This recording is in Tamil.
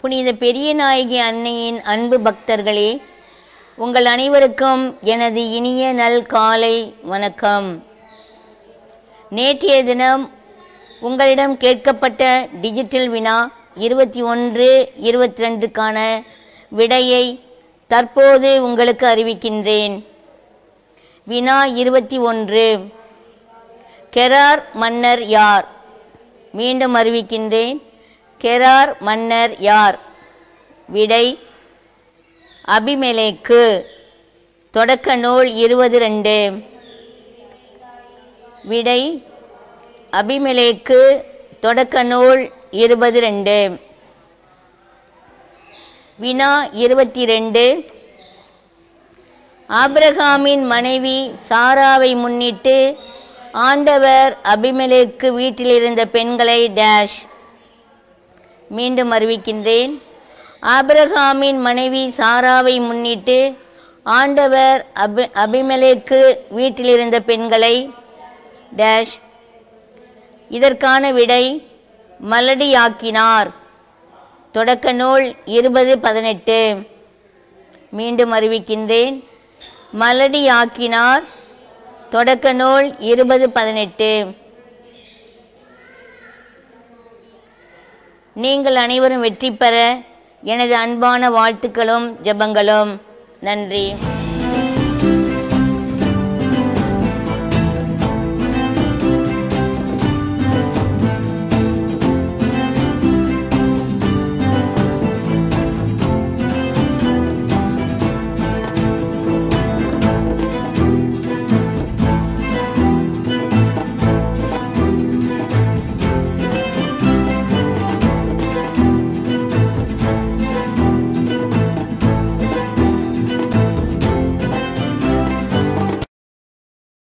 புனித பெரிய நாயகி அன்னையின் அன்பு பக்தர்களே, உங்கள் அனைவருக்கும் எனது இனிய நல் காலை வணக்கம். நேற்றைய தினம் உங்களிடம் கேட்கப்பட்ட டிஜிட்டல் வினா 21-22க்கான விடையை தற்போது உங்களுக்கு அறிவிக்கின்றேன். வினா 21. கெரார் மன்னர் யார்? மீண்டும் அறிவிக்கின்றேன். கெரார் மன்னர் யார்? விடை அபிமெலேக்கு. தொடக்க நூல் 22. விடை அபிமெலேக்கு. தொடக்க நூல் 22. வினா 22. ஆபிரகாமின் மனைவி சாராவை முன்னிட்டு ஆண்டவர் அபிமெலேக்கு வீட்டிலிருந்த பெண்களை டேஷ். மீண்டும் அறிவிக்கின்றேன். ஆபிரகாமின் மனைவி சாராவை முன்னிட்டு ஆண்டவர் அபிமெலேக்கு வீட்டிலிருந்த பெண்களை டேஷ். இதற்கான விடை மலடியாக்கினார். தொடக்க நூல் 20:18. மீண்டும் அறிவிக்கின்றேன். மலடியாக்கினார். தொடக்க நூல் 20:18. நீங்கள் அனைவரும் வெற்றி பெற எனது அன்பான வாழ்த்துக்களும் ஜெபங்களும். நன்றி.